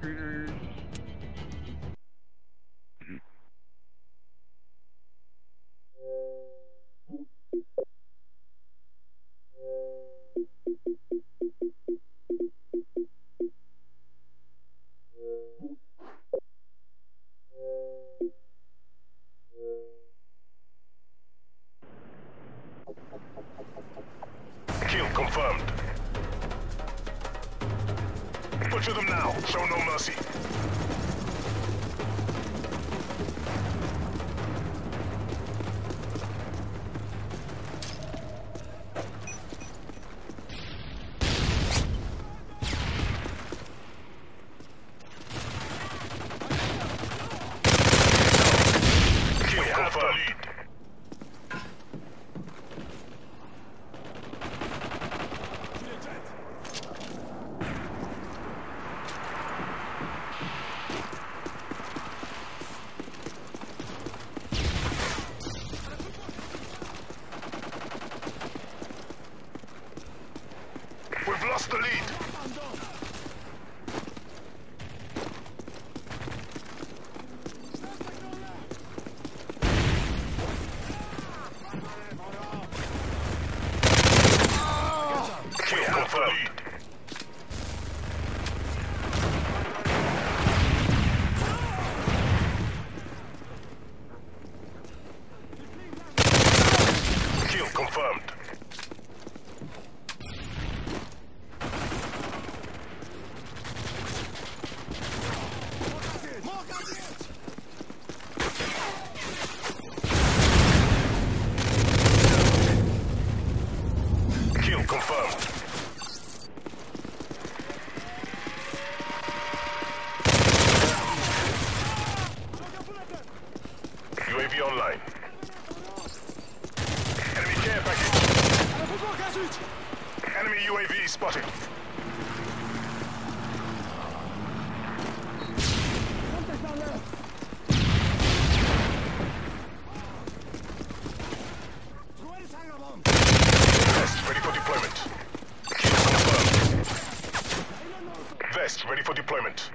Kill confirmed. Butcher them now. Show no mercy. Kill confirmed. We've lost the lead. Kill confirmed. Kill confirmed. Kill confirmed. UAV online. Enemy care package. Enemy UAV spotted. Vest ready for deployment. Kill confirmed. Vest ready for deployment.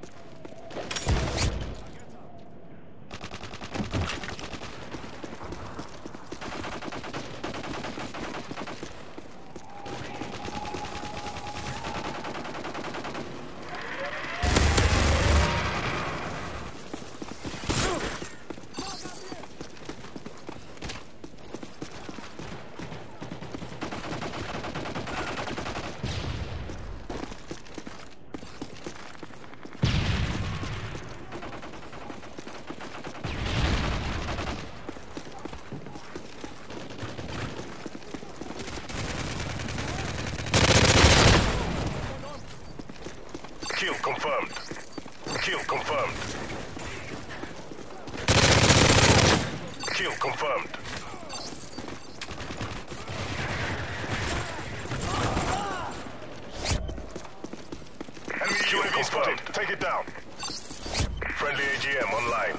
Kill confirmed. Kill confirmed. Kill confirmed. Enemy UAV spotted. Take it down. Friendly AGM online.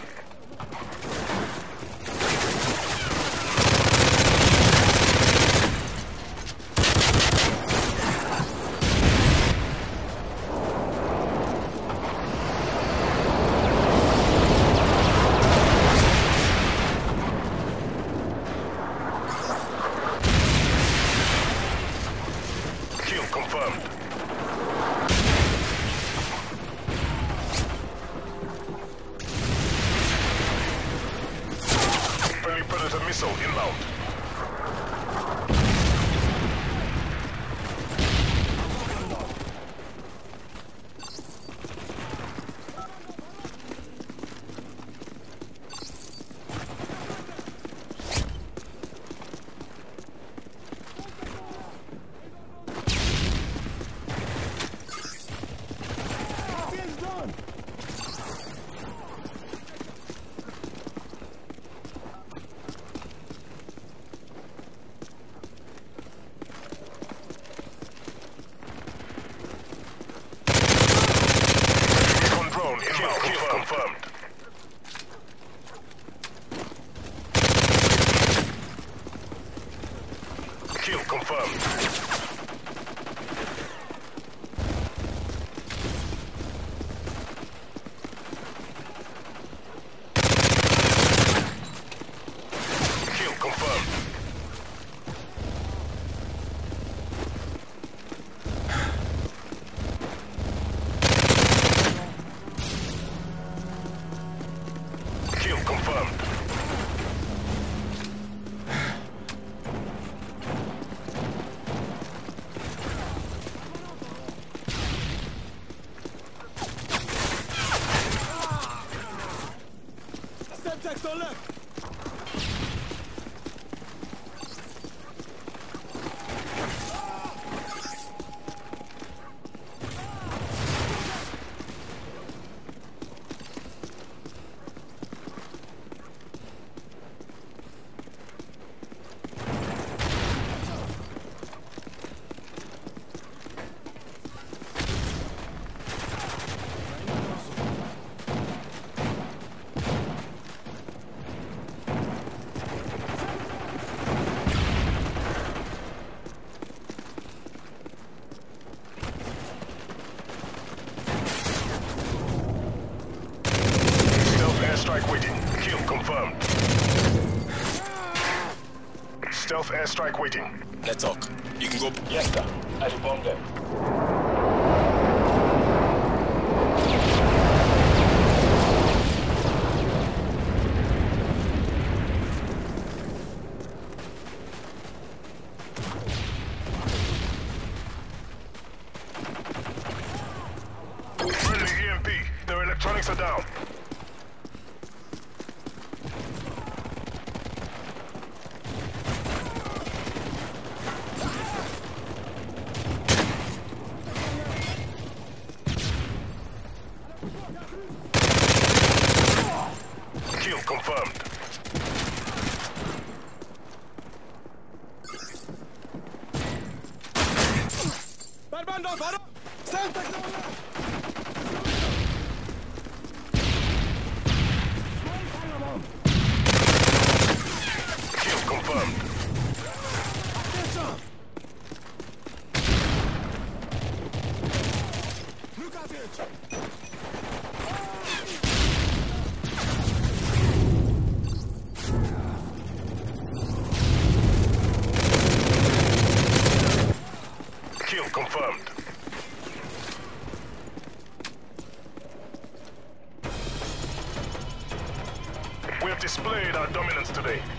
Kill confirmed. Friendly Predator missile inbound. Sector left. Airstrike waiting. Kill confirmed. Stealth airstrike waiting. Let's talk. You can go. Yes, sir. I informed them. Friendly EMP. Their electronics are down. Kill confirmed. Barbando, Faro! Santa Kill confirmed. Look at it! Kill confirmed. We have displayed our dominance today.